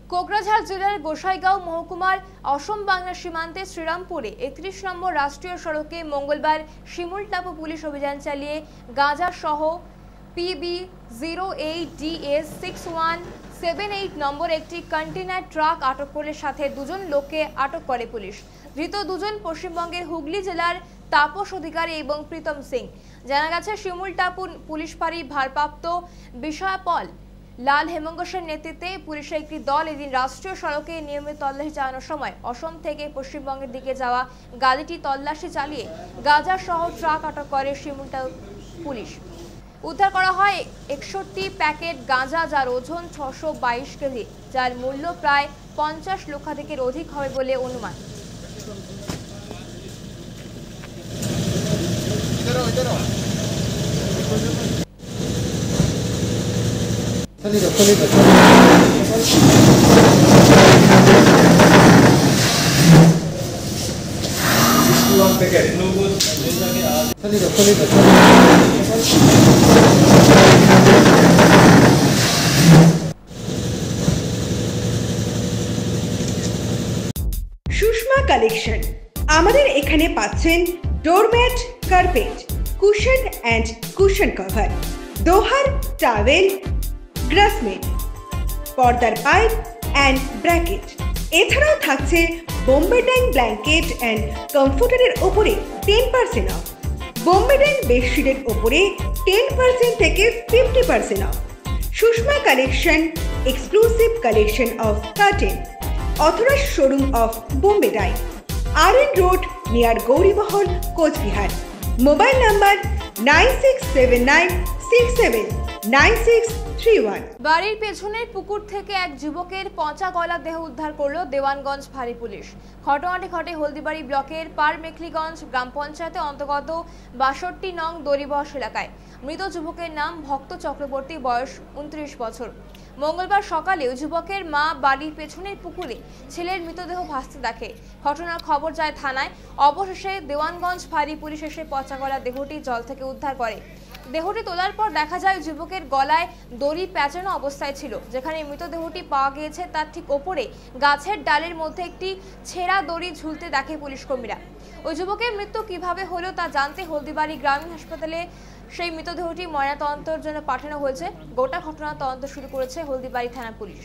কোকরাঝাড় জেলার গোসাইগাঁও মহকুমার অসম বাংলা সীমান্তে শ্রীরামপুরে 31 নম্বর রাষ্ট্রীয় সড়কে মঙ্গলবার শিমুলটাপু পুলিশ অভিযান চালিয়ে গাঁজা সহ PB08DS 6178 নম্বর একটি কন্টেইনার ট্রাক আটক করে সাথে দুজন লোককে আটক করে পুলিশ। ধৃত দুজন পশ্চিমবঙ্গের হুগলি জেলার তাপস অধিকারী এবং প্রীতম সিং। জানা গেছে শিমুলটাপু পুলিশ ফাঁড়ির ভারপ্রাপ্ত বিষয়াপল লাল হেমঙ্গসের নেতৃত্বে পুলিশের একটি দল এদিন রাষ্ট্রীয় সড়কে নিয়মিত তল্লাশি চালানোর সময় অসম থেকে পশ্চিমবঙ্গের দিকে যাওয়া গাড়িটি তল্লাশি চালিয়ে গাঁজা সহ ট্রাক আটক করে শিমুলটাপু পুলিশ। উদ্ধার করা হয় 61 প্যাকেট গাঁজা, যার ওজন 622 কেজি, যার মূল্য প্রায় 50 লক্ষাধিকের অধিক হবে বলে অনুমান। সুষমা কালেকশন আমাদের এখানে পাচ্ছেন doormat, carpet, cushion and cushion cover, দোহার, টাওয়েল, গ্রাসমেট, পর্দার পাইপ অ্যান্ড ব্র্যাকেট। এছাড়াও থাকছে বোম্বে ডাইং ব্ল্যাঙ্কেট অ্যান্ড কমফোর্টারের ওপরে 10% অফ, বোম্বে ডাইং বেডশিটের ওপরে 10% থেকে 50% off. Sushma collection exclusive collection of curtain, authorized showroom of Bombay Dye, RN Road near Gauribahal, Coachbihar. Mobile number 9679679631। বাড়ির পেছনের পুকুর থেকে এক যুবকের পচা গলা দেহ উদ্ধার করলো দেওয়ানগঞ্জ ফাঁড়ি পুলিশ। ঘটনাটি ঘটে হলদিবাড়ি ব্লকের পারমেখলিগঞ্জ গ্রাম পঞ্চায়েতের অন্তর্গত 62 নং দড়িবস এলাকায়। মৃত যুবকের নাম ভক্ত চক্রবর্তী, বয়স 29 বছর। মঙ্গলবার সকালে যুবকের মা বাড়ির পেছনের পুকুরে ছেলের মৃতদেহ ভাসতে দেখে। ঘটনার খবর যায় থানায়। অবশেষে দেওয়ানগঞ্জ ফাঁড়ি পুলিশ এসে পচা গলা দেহটি জল থেকে উদ্ধার করে। দেহটি তোলার পর দেখা যায় যুবকের গলায় দড়ি প্যাঁচানো অবস্থায় ছিল। যেখানে মৃতদেহটি পাওয়া গিয়েছে তার ঠিক ওপরে গাছের ডালের মধ্যে একটি ছেঁড়া দড়ি ঝুলতে দেখে পুলিশ কর্মীরা। ওই যুবকের মৃত্যু কিভাবে হলো তা জানতে হলদিবাড়ি গ্রামীণ হাসপাতালে সেই মৃতদেহটি ময়নাতদন্তের জন্য পাঠানো হয়েছে। গোটা ঘটনা তদন্ত শুরু করেছে হলদিবাড়ি থানা পুলিশ।